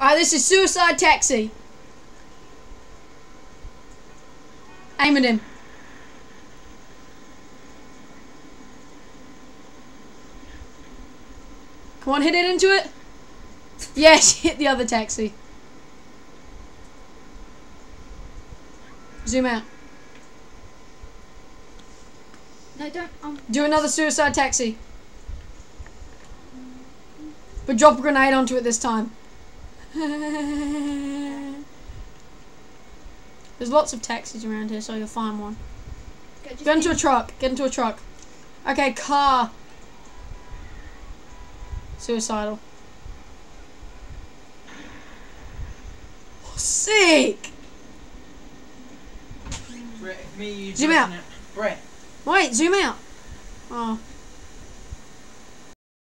Alright, this is Suicide Taxi. Aim at him. Come on, hit it into it. Yes, hit the other taxi. Zoom out. No, don't. Do another suicide taxi. But drop a grenade onto it this time. There's lots of taxis around here, so you'll find one. Get into a truck. Get into a truck. Okay, car. Suicidal. Oh, sick! Brett, if me, you Zoom out. Brett. Wait, zoom out. Oh.